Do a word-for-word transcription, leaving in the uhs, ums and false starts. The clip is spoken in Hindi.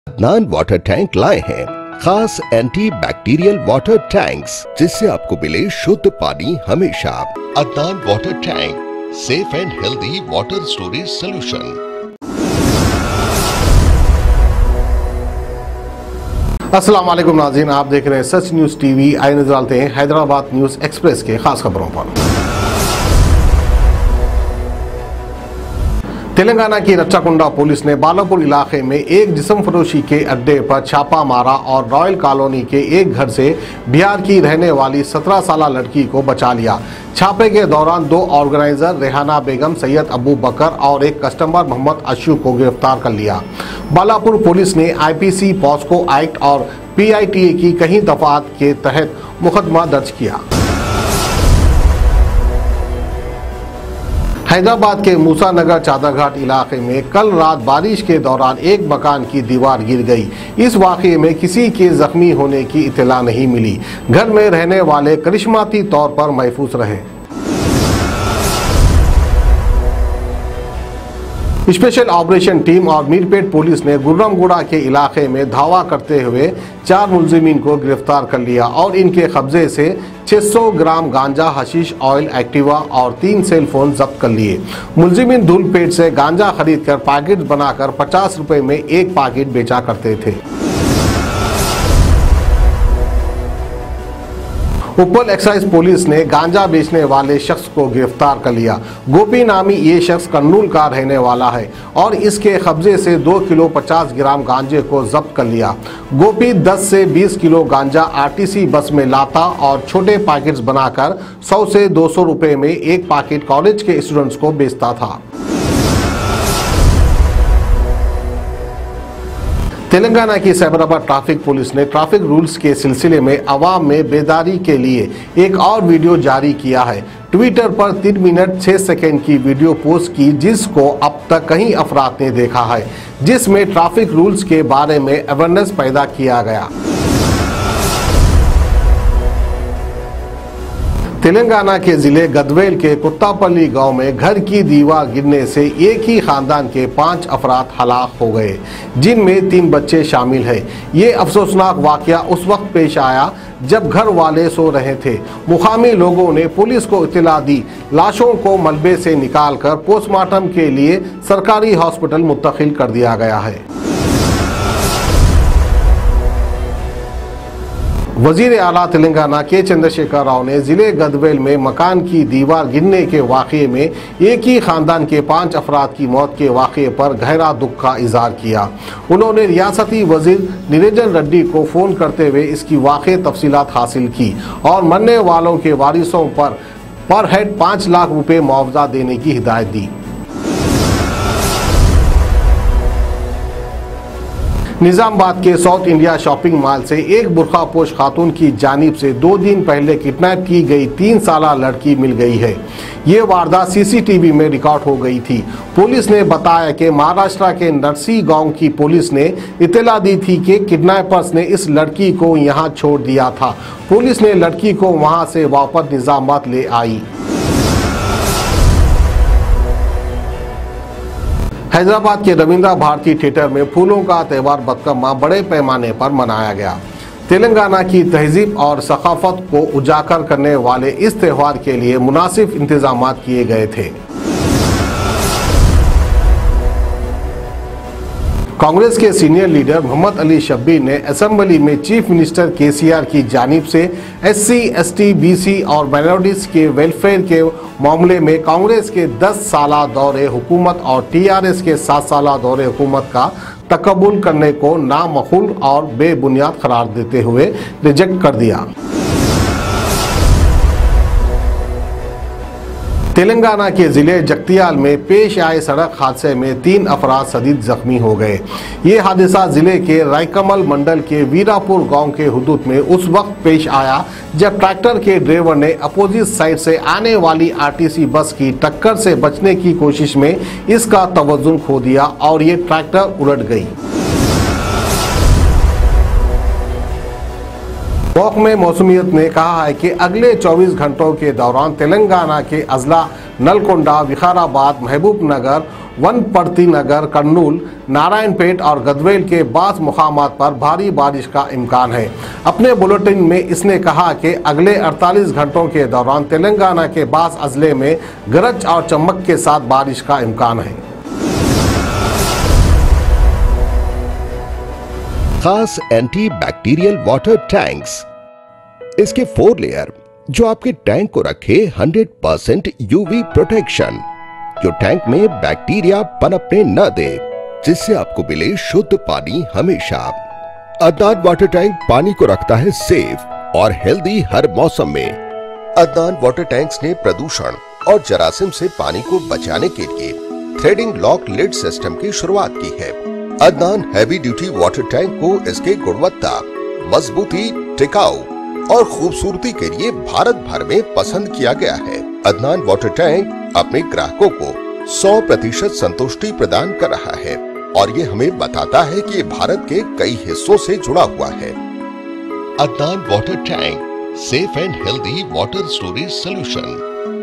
अदनान वाटर टैंक लाए हैं खास एंटी बैक्टीरियल वाटर टैंक्स, जिससे आपको मिले शुद्ध पानी हमेशा। Adnan water tank, safe and healthy water storage solution. अस्सलाम वालेकुम नाज़रीन, आप देख रहे हैं सच न्यूज़ टीवी। आइए नजर डालते हैं हैदराबाद न्यूज़ एक्सप्रेस के खास खबरों पर। तेलंगाना की रच्चाकुंडा पुलिस ने बालापुर इलाके में एक जिस्म फरोशी के अड्डे पर छापा मारा और रॉयल कॉलोनी के एक घर से बिहार की रहने वाली सत्रह साल लड़की को बचा लिया। छापे के दौरान दो ऑर्गेनाइजर रेहाना बेगम, सैयद अबू बकर और एक कस्टमर मोहम्मद अशू को गिरफ्तार कर लिया। बालापुर पुलिस ने आईपीसी, पॉस्को एक्ट और पीआईटीए की कई दफात के तहत मुकदमा दर्ज किया। हैदराबाद के मूसा नगर चादरघाट इलाके में कल रात बारिश के दौरान एक मकान की दीवार गिर गई। इस वाक़ये में किसी के जख्मी होने की इत्तला नहीं मिली। घर में रहने वाले करिश्माती तौर पर महफूज रहे। स्पेशल ऑपरेशन टीम और मीरपेट पुलिस ने गुर्रमगुड़ा के इलाके में धावा करते हुए चार मुलजिमीन को गिरफ्तार कर लिया और इनके कब्जे से छह सौ ग्राम गांजा, हशीश ऑयल, एक्टिवा और तीन सेल फोन जब्त कर लिए। मुलजिमीन धूलपेट से गांजा खरीदकर पैकेट बनाकर पचास रुपए में एक पैकेट बेचा करते थे। उपल एक्साइज पुलिस ने गांजा बेचने वाले शख्स को गिरफ्तार कर लिया। गोपी नामी ये शख्स कन्नूल का रहने वाला है और इसके कब्जे से दो किलो पचास ग्राम गांजे को जब्त कर लिया। गोपी दस से बीस किलो गांजा आरटीसी बस में लाता और छोटे पैकेट्स बनाकर सौ से दो सौ रुपए में एक पैकेट कॉलेज के स्टूडेंट्स को बेचता था। तेलंगाना की साइबराबाद ट्रैफिक पुलिस ने ट्रैफिक रूल्स के सिलसिले में आवाम में बेदारी के लिए एक और वीडियो जारी किया है। ट्विटर पर तीन मिनट छह सेकंड की वीडियो पोस्ट की, जिसको अब तक कई अफराद ने देखा है, जिसमें ट्रैफिक रूल्स के बारे में अवेयरनेस पैदा किया गया। तेलंगाना के जिले गदवेल के कुत्तापल्ली गांव में घर की दीवार गिरने से एक ही खानदान के पांच अफराद हलाक हो गए, जिनमें तीन बच्चे शामिल हैं। ये अफसोसनाक वाकया उस वक्त पेश आया जब घर वाले सो रहे थे। मुकामी लोगों ने पुलिस को इत्तला दी। लाशों को मलबे से निकालकर पोस्टमार्टम के लिए सरकारी हॉस्पिटल मुंतकिल कर दिया गया है। वजीर आला तेलंगाना के चंद्रशेखर राव ने जिले गदवेल में मकान की दीवार गिरने के वाक़ये में एक ही खानदान के पांच अफराद की मौत के वाक़ये पर गहरा दुख का इजहार किया। उन्होंने रियासती वजीर निरंजन रेड्डी को फ़ोन करते हुए इसकी वाक़ई तफसीलात हासिल की और मरने वालों के वारिसों पर पर हेड पाँच लाख रुपये मुआवजा देने की हिदायत दी। निजामाबाद के साउथ इंडिया शॉपिंग मॉल से एक बुर्खापोश खातून की जानिब से दो दिन पहले किडनैप की गई तीन साल लड़की मिल गई है। ये वारदात सीसीटीवी में रिकॉर्ड हो गई थी। पुलिस ने बताया कि महाराष्ट्र के नरसी गांव की पुलिस ने इत्तला दी थी कि किडनैपर्स ने इस लड़की को यहां छोड़ दिया था। पुलिस ने लड़की को वहां से वापस निजामाबाद ले आई। हैदराबाद के रविंद्र भारती थिएटर में फूलों का त्यौहार बतकम्मा बड़े पैमाने पर मनाया गया। तेलंगाना की तहजीब और सकाफत को उजागर करने वाले इस त्यौहार के लिए मुनासिब इंतजाम किए गए थे। कांग्रेस के सीनियर लीडर मोहम्मद अली शब्बीर ने असेंबली में चीफ मिनिस्टर केसीआर की जानिब से एससी, एसटी, बीसी और माइनॉरिटीज के वेलफेयर के मामले में कांग्रेस के दस साला दौरे हुकूमत और टीआरएस के सात साला दौरे हुकूमत का तकब्बुल करने को नामकूल और बेबुनियाद करार देते हुए रिजेक्ट कर दिया। तेलंगाना के जिले जगतियाल में पेश आए सड़क हादसे में तीन अफराद शदीद जख्मी हो गए। ये हादसा जिले के रायकमल मंडल के वीरापुर गांव के हुदूद में उस वक्त पेश आया जब ट्रैक्टर के ड्राइवर ने अपोजिट साइड से आने वाली आरटीसी बस की टक्कर से बचने की कोशिश में इसका तवज्जुन खो दिया और ये ट्रैक्टर उलट गई। वक्त में मौसमियत ने कहा है कि अगले चौबीस घंटों के दौरान तेलंगाना के अजला नलकोंडा, विकाराबाद, महबूब नगर वनपर्ती नगर, कर्नूल, नारायणपेट और गदवेल के बास मुकामात पर भारी बारिश का इम्कान है। अपने बुलेटिन में इसने कहा कि अगले अड़तालीस घंटों के दौरान तेलंगाना के बास अजले में गरज और चमक के साथ बारिश का इम्कान है। खास एंटी बैक्टीरियल वाटर टैंक्स। इसके फोर लेयर जो आपके टैंक को रखे हंड्रेड परसेंट यूवी प्रोटेक्शन, जो टैंक में बैक्टीरिया पनपने न दे, जिससे आपको मिले शुद्ध पानी हमेशा। अदनान वाटर टैंक पानी को रखता है सेफ और हेल्दी हर मौसम में। अदनान वाटर टैंक्स ने प्रदूषण और जरासीम से पानी को बचाने के लिए थ्रेडिंग लॉक लिड सिस्टम की शुरुआत की है। Adnan heavy duty water tank को इसके गुणवत्ता, मजबूती, टिकाऊ और खूबसूरती के लिए भारत भर में पसंद किया गया है। अदनान वाटर टैंक अपने ग्राहकों को सौ प्रतिशत संतुष्टि प्रदान कर रहा है और ये हमें बताता है कि ये भारत के कई हिस्सों से जुड़ा हुआ है। Adnan water tank, safe and healthy water storage solution.